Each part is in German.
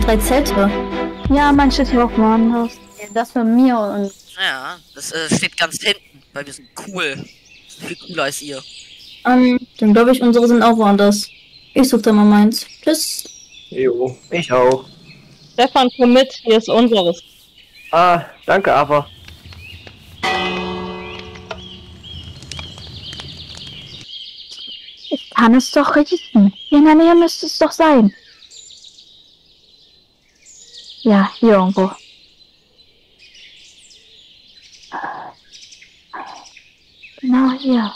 3 Zelte. Ja, mein steht hier auch woanders. Das von mir und... Ja, das steht ganz hinten, weil wir sind cool. Wir sind viel cooler als ihr. Dann glaube ich, unsere sind auch woanders. Ich suche da mal meins. Tschüss. Jo, ich auch. Stefan, komm mit, hier ist unseres. Ah, danke, aber. Ich kann es doch riechen. Hier in der Nähe müsste es doch sein. Ja, hier irgendwo. Genau hier.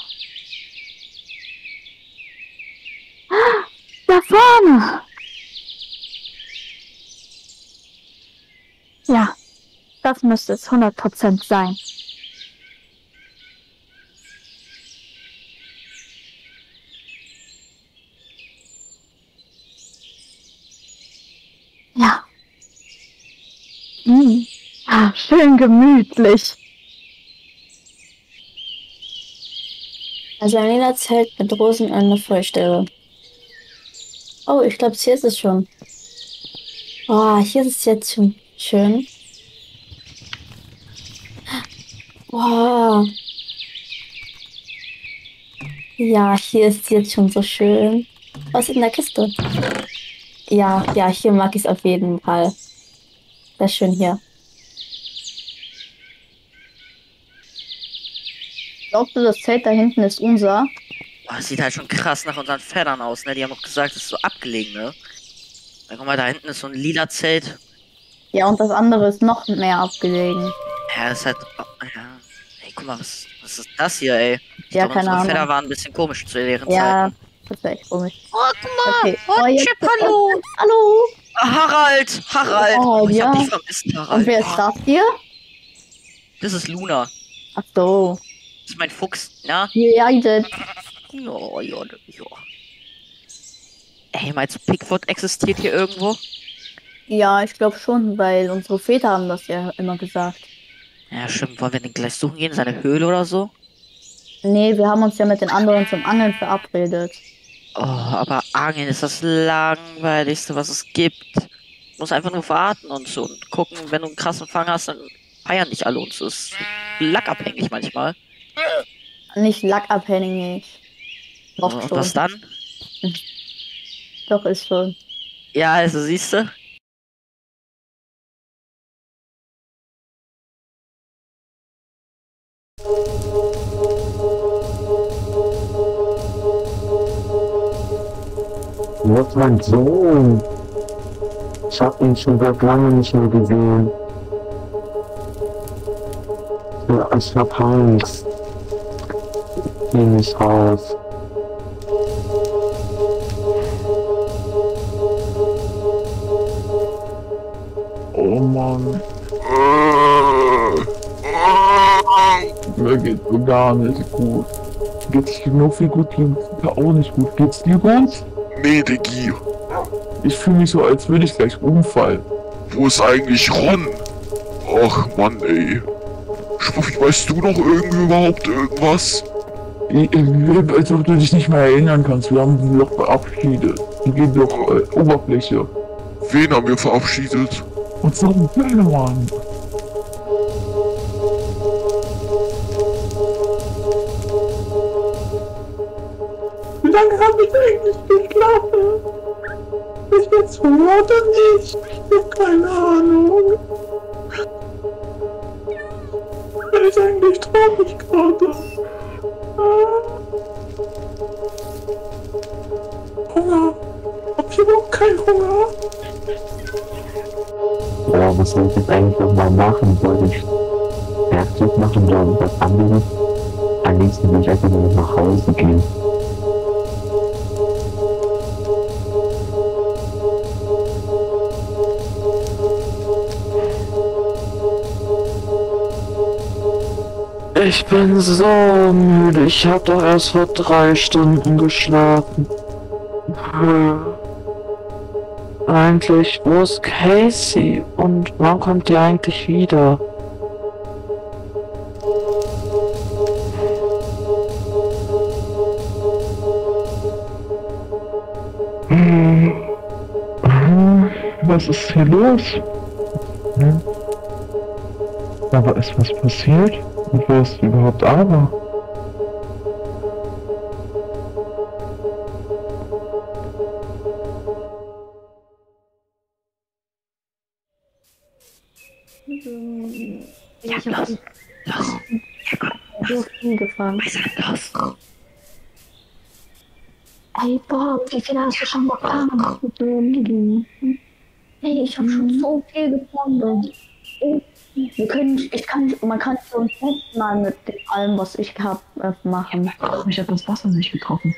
Ah, da vorne. Ja, das müsste es 100% sein. Ja. Ah, schön gemütlich. Also ein lila Zelt mit Rosen und einer Feuerstelle. Oh, ich glaube, hier ist es schon. Oh, hier ist es jetzt schon schön. Wow. Ja, hier ist es jetzt schon so schön. Was ist in der Kiste? Ja, hier mag ich es auf jeden Fall. Sehr schön hier. Glaubst du, das Zelt da hinten ist unser? Oh, das sieht halt schon krass nach unseren Pferdern aus, ne? Die haben auch gesagt, es ist so abgelegen, ne? Da guck mal, da hinten ist so ein lila Zelt. Ja, und das andere ist noch mehr abgelegen. Ja, das ist halt. Oh, ja. Ey, guck mal, was ist das hier, ey? Ich Ja, glaube, keine unsere Ahnung. Pferde waren ein bisschen komisch zu deren Ja, Zeiten. das wäre echt komisch. Oh, guck mal! Okay. Oh, jetzt- Chip, hallo! Hallo! Harald! Harald! Oh, Ich hab ja. dich vermisst, Und Harald. wer ist das hier? Das ist Luna. Ach so. Das ist mein Fuchs, ja? Ja, Ja. Ey, meinst du, Bigfoot existiert hier irgendwo? Ja, ich glaube schon, weil unsere Väter haben das ja immer gesagt. Ja, stimmt. Wollen wir den gleich suchen gehen? Seine Höhle oder so? Nee, wir haben uns ja mit den anderen zum Angeln verabredet. Oh, aber Angeln ist das langweiligste, was es gibt. Du musst einfach nur warten und so und gucken, wenn du einen krassen Fang hast, dann feiern nicht alle und so. Ist lackabhängig manchmal. Nicht lackabhängig. Doch Und schon. was dann? Doch, ist schon. Ja, also siehst du. Wo ist mein Sohn? Ich hab ihn schon seit langem nicht mehr gesehen. Ja, ich hab Angst. Geh nicht raus. Oh Mann. Mir geht's so gar nicht gut. Geht's dir nur viel gut, geht's dir auch nicht gut. Geht's dir gut? Nee, Diggi. Ich fühle mich so, als würde ich gleich umfallen. Wo ist eigentlich Ron? Ach Mann, ey. Schnuffi, weißt du noch irgendwie überhaupt irgendwas? Als ob du dich nicht mehr erinnern kannst. Wir haben sie doch verabschiedet. Die gehen doch Oberfläche. Wen haben wir verabschiedet? Und so ein Mann. Wie lange habe ich eigentlich geschlafen? Ist jetzt Hunger oder nicht? Ich hab keine Ahnung. Bin ich eigentlich traurig gerade? Hunger? Hab ich überhaupt keinen Hunger? Ja, was soll ich jetzt eigentlich noch mal machen? Soll ich Werkzeug machen oder was anderes? Am liebsten würde ich einfach nur nach Hause gehen. Ich bin so müde. Ich habe doch erst vor 3 Stunden geschlafen. Eigentlich, wo ist Casey? Und wann kommt die eigentlich wieder? was ist hier los? Hm? Aber ist was passiert? Und wo ist überhaupt Ava? Ja, ich hab so viel gefangen. Ey, Bob, wie viel hast du schon gefangen? Hey, ich hab schon so viel gefangen. Man kann so ein Test mal mit allem, was ich hab, machen. Ich habe das Wasser nicht getroffen.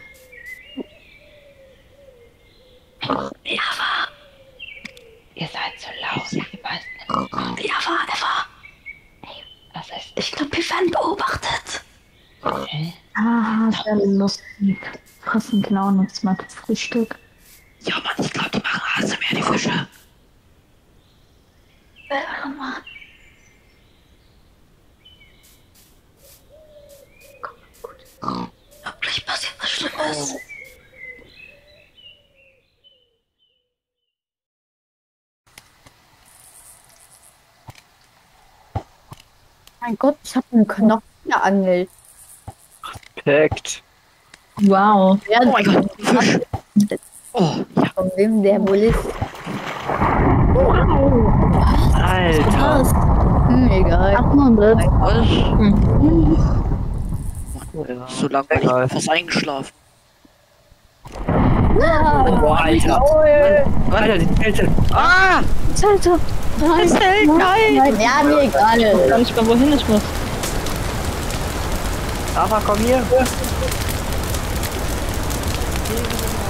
Java, Ihr seid zu laut, ihr weißt nicht. Java. Was ist Ich glaube, wir werden beobachtet. Hä? Ah, sehr lustig. Fressen, klauen uns mal zum Frühstück. Ja, Mann, ich glaube, die machen ASMR, die Fische. Mann. Gut. Hoffentlich passiert was Schlimmes. Mein Gott, ich habe einen Knochen geangelt. Perfekt. Wow. Oh mein Gott, ein Fisch. Oh, ja. Von wem der wohl ist. Alter. Was? Egal. Ja, So lange bin ich egal. fast eingeschlafen. Boah, Alter. Alter, die Kälte. Ah! Alter. Nein, nein. Ja, mir egal. Ich weiß gar nicht mehr, wohin ich muss. Ava, komm hier.